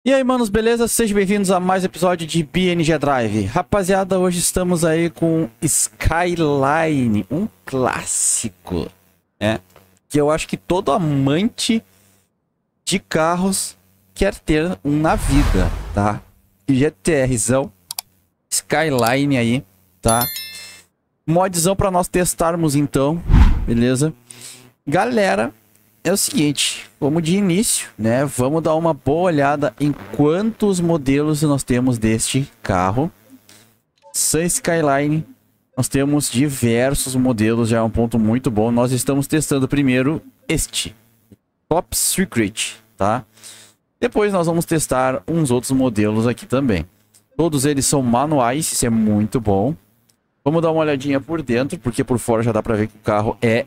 E aí, manos, beleza? Sejam bem-vindos a mais um episódio de BNG Drive. Rapaziada, hoje estamos aí com Skyline, um clássico, né? Que eu acho que todo amante de carros quer ter um na vida, tá? GTRzão, Skyline aí, tá? Modzão pra nós testarmos então, beleza? Galera, é o seguinte, vamos de início, né? Vamos dar uma boa olhada em quantos modelos nós temos deste carro. Sun Skyline, nós temos diversos modelos, já é um ponto muito bom. Nós estamos testando primeiro este, Top Secret, tá? Depois nós vamos testar uns outros modelos aqui também. Todos eles são manuais, isso é muito bom. Vamos dar uma olhadinha por dentro, porque por fora já dá pra ver que o carro é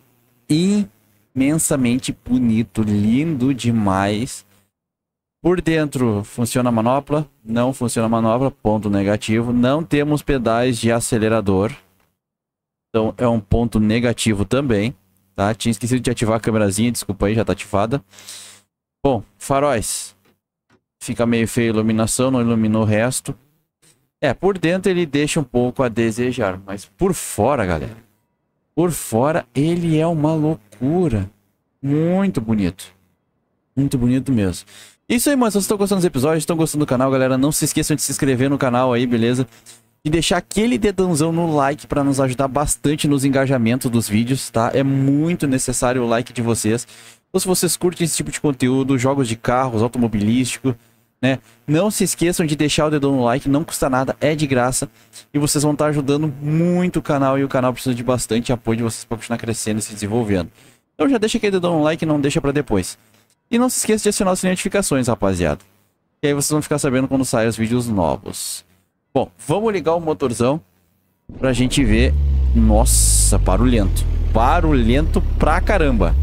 imensamente bonito, lindo demais. Por dentro funciona a manopla, não funciona a manopla, ponto negativo. Não temos pedais de acelerador, então é um ponto negativo também, tá? Tinha esquecido de ativar a câmerazinha, desculpa aí, já tá ativada. Bom, faróis. Fica meio feio a iluminação, não iluminou o resto. Por dentro ele deixa um pouco a desejar, mas por fora, galera, por fora ele é uma loucura. Muito bonito. Muito bonito mesmo. Isso aí, mano. Se vocês estão gostando dos episódios, estão gostando do canal, galera, não se esqueçam de se inscrever no canal aí, beleza? E deixar aquele dedãozão no like para nos ajudar bastante nos engajamentos dos vídeos, tá? É muito necessário o like de vocês. Então, se vocês curtem esse tipo de conteúdo, jogos de carros, automobilístico, né? Não se esqueçam de deixar o dedão no like, não custa nada, é de graça. E vocês vão estar ajudando muito o canal, e o canal precisa de bastante apoio de vocês para continuar crescendo e se desenvolvendo. Então já deixa aquele dedão no like e não deixa para depois. E não se esqueça de acionar as notificações, rapaziada. E aí vocês vão ficar sabendo quando saem os vídeos novos. Bom, vamos ligar o motorzão pra gente ver. Nossa, barulhento. Barulhento pra caramba.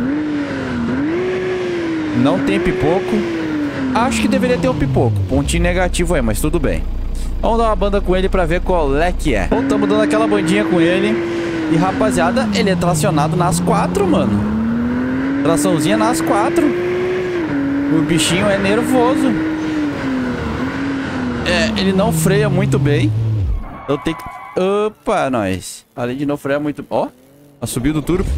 Não tem pipoco. Acho que deveria ter um pipoco. Pontinho negativo aí, mas tudo bem. Vamos dar uma banda com ele pra ver qual é que é. Bom, estamos dando aquela bandinha com ele. E rapaziada, ele é tracionado nas 4, mano. Traçãozinha nas 4. O bichinho é nervoso. Ele não freia muito bem. Eu tenho que... Opa, nós. Além de não frear muito... Ó, a subida do turbo.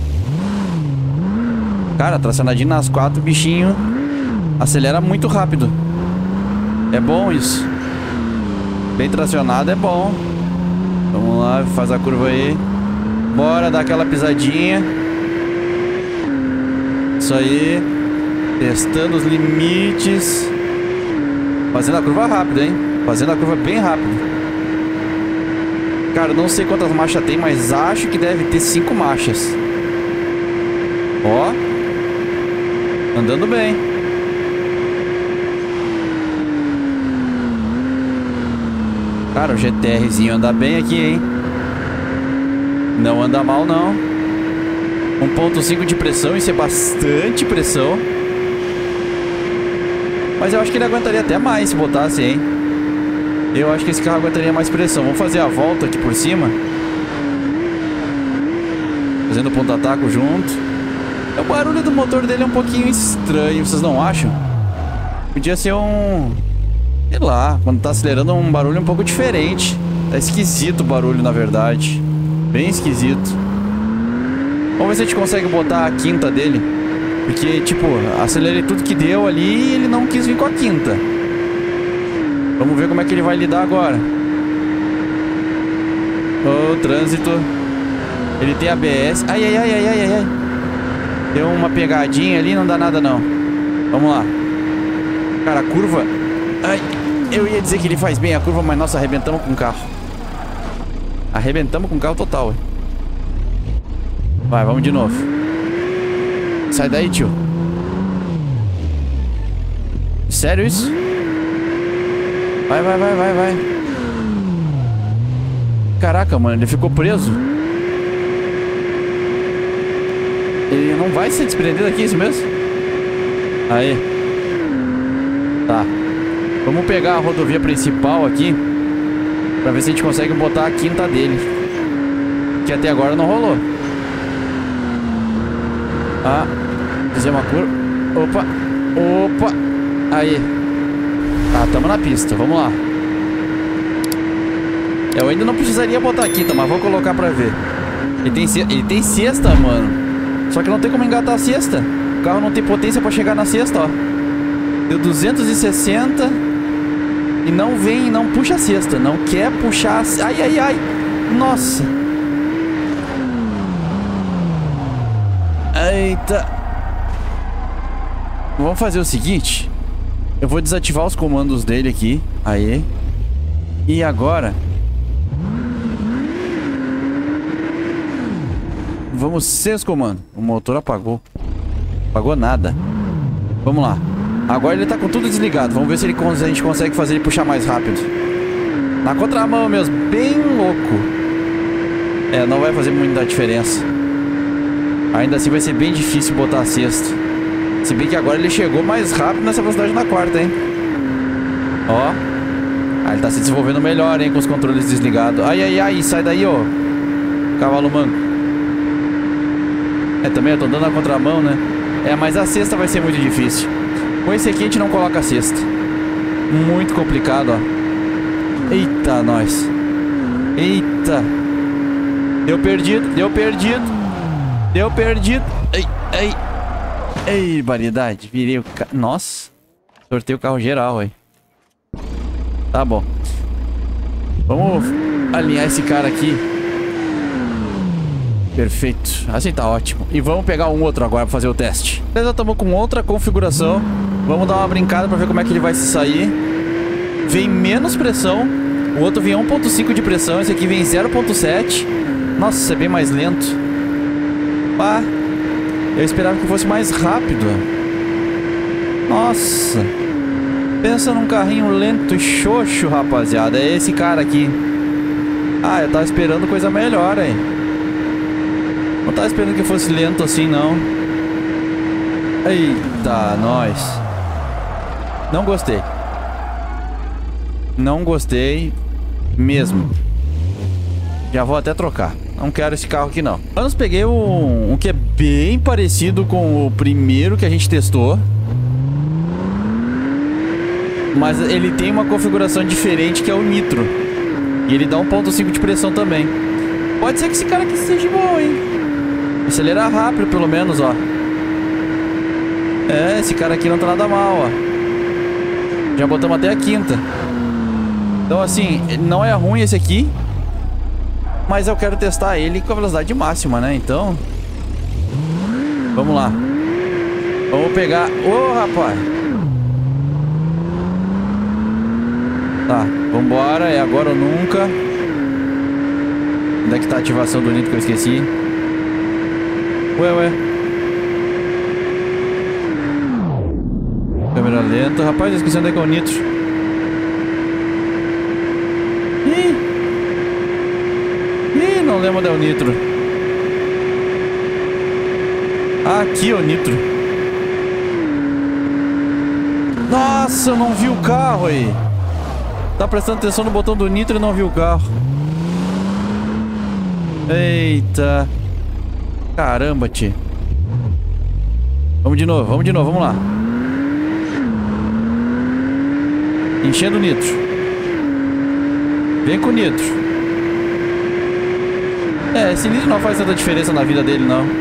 Cara, tracionadinho nas 4, o bichinho acelera muito rápido. É bom isso. Bem tracionado é bom. Vamos lá, faz a curva aí. Bora dar aquela pisadinha. Isso aí. Testando os limites. Fazendo a curva rápida, hein? Fazendo a curva bem rápido. Cara, eu não sei quantas marchas tem, mas acho que deve ter 5 marchas. Ó. Andando bem. Cara, o GTRzinho anda bem aqui, hein? Não anda mal, não. 1.5 de pressão, isso é bastante pressão. Mas eu acho que ele aguentaria até mais se botasse, hein? Eu acho que esse carro aguentaria mais pressão. Vamos fazer a volta aqui por cima. Fazendo o ponta-taco junto. O barulho do motor dele é um pouquinho estranho, vocês não acham? Podia ser um... sei lá, quando tá acelerando um barulho um pouco diferente. Tá esquisito o barulho, na verdade. Bem esquisito. Vamos ver se a gente consegue botar a quinta dele. Porque, tipo, acelerei tudo que deu ali e ele não quis vir com a quinta. Vamos ver como é que ele vai lidar agora. Ô, trânsito. Ele tem ABS. Ai, ai, ai, ai, ai, ai. Deu uma pegadinha ali, não dá nada não. Vamos lá. Cara, a curva... Ai, eu ia dizer que ele faz bem a curva, mas nossa, arrebentamos com o carro. Arrebentamos com o carro total, hein? Vai, vamos de novo. Sai daí, tio. Sério isso? Vai, vai, vai, vai, vai. Caraca, mano, ele ficou preso. Ele não vai se desprender daqui, isso mesmo? Aí. Tá. Vamos pegar a rodovia principal aqui pra ver se a gente consegue botar a quinta dele, que até agora não rolou. Ah, fazer uma curva. Opa, opa. Aí. Tá, tamo na pista, vamos lá. Eu ainda não precisaria botar aqui, tá? Mas vou colocar pra ver. Ele tem cesta, mano. Só que não tem como engatar a cesta. O carro não tem potência pra chegar na cesta, ó. Deu 260. E não vem, não puxa a cesta. Não quer puxar a... Ai, ai, ai. Nossa. Eita. Vamos fazer o seguinte. Eu vou desativar os comandos dele aqui. Aí. E agora... Vamos sem os comandos. O motor apagou. Apagou nada. Vamos lá. Agora ele tá com tudo desligado. Vamos ver se a gente consegue fazer ele puxar mais rápido. Na contramão mesmo. Bem louco. É, não vai fazer muita diferença. Ainda assim vai ser bem difícil botar a cesta. Se bem que agora ele chegou mais rápido nessa velocidade na quarta, hein. Ó. Ah, ele tá se desenvolvendo melhor, hein, com os controles desligados. Ai, ai, ai. Sai daí, ó. Cavalo manco. É, também eu tô dando a contramão, né? É, mas a cesta vai ser muito difícil. Com esse aqui a gente não coloca a cesta. Muito complicado, ó. Eita, nós. Eita. Deu perdido, deu perdido. Deu perdido. Ei, ei. Ei, variedade. Virei o carro. Nossa. Sorteio o carro geral, aí. Tá bom. Vamos alinhar esse cara aqui. Perfeito, assim tá ótimo. E vamos pegar um outro agora pra fazer o teste. Beleza, estamos com outra configuração. Vamos dar uma brincada pra ver como é que ele vai se sair. Vem menos pressão. O outro vem 1.5 de pressão. Esse aqui vem 0.7. Nossa, isso é bem mais lento. Pá. Eu esperava que fosse mais rápido. Nossa. Pensa num carrinho lento e xoxo, rapaziada. É esse cara aqui. Ah, eu tava esperando coisa melhor aí. Não tava esperando que fosse lento assim, não. Eita, nós. Não gostei. Não gostei mesmo. Já vou até trocar. Não quero esse carro aqui, não. Mas peguei um que é bem parecido com o primeiro que a gente testou. Mas ele tem uma configuração diferente, que é o nitro. E ele dá 1.5 de pressão também. Pode ser que esse cara aqui seja bom, hein? Acelera rápido, pelo menos, ó. É, esse cara aqui não tá nada mal, ó. Já botamos até a quinta. Então, assim, não é ruim esse aqui. Mas eu quero testar ele com a velocidade máxima, né? Então... Vamos lá. Vamos pegar... Ô, rapaz! Tá, vambora. É agora ou nunca. Onde é que tá a ativação do nitro que eu esqueci? Ué. Câmera lenta. Rapaz, eu esqueci onde é que é o nitro. Ih, não lembro onde é o nitro. Aqui, ó, o nitro. Nossa, eu não vi o carro aí. Tá prestando atenção no botão do nitro e não vi o carro. Eita. Caramba, tio. Vamos de novo, vamos lá. Enchendo o nitro. Vem com o nitro. É, esse nitro não faz tanta diferença na vida dele, não.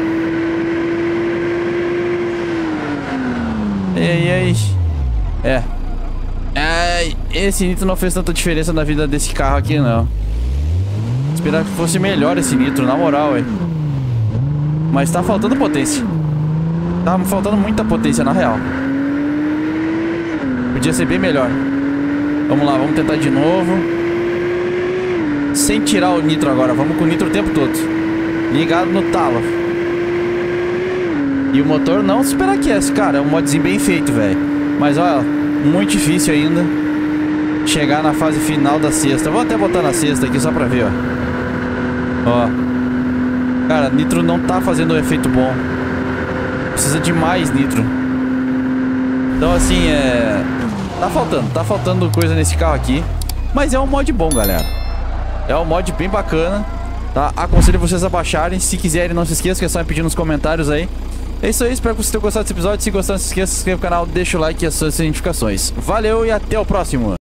Ei. É. Esse nitro não fez tanta diferença na vida desse carro aqui, não. Esperava que fosse melhor esse nitro, na moral, hein. Mas tá faltando potência. Tá faltando muita potência, na real. Podia ser bem melhor. Vamos lá, vamos tentar de novo. Sem tirar o nitro agora. Vamos com o nitro o tempo todo. Ligado no talo. E o motor não superaquece, cara. É um modzinho bem feito, velho. Mas, olha, muito difícil ainda chegar na fase final da sexta. Vou até botar na sexta aqui só pra ver, ó. Ó. Cara, nitro não tá fazendo um efeito bom. Precisa de mais nitro. Então, assim, tá faltando coisa nesse carro aqui. Mas é um mod bom, galera. É um mod bem bacana, tá? Aconselho vocês a baixarem. Se quiserem, não se esqueçam, que é só pedir nos comentários aí. É isso aí, espero que vocês tenham gostado desse episódio. Se gostar, não se esqueça de se inscrever no canal, deixa o like e as suas notificações. Valeu e até o próximo!